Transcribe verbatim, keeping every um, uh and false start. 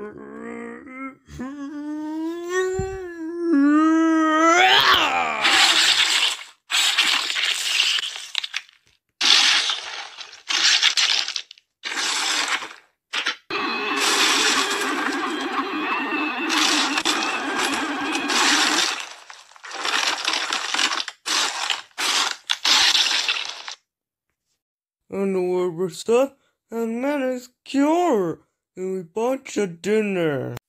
And we're stuck at Madagascar, and we bought you dinner.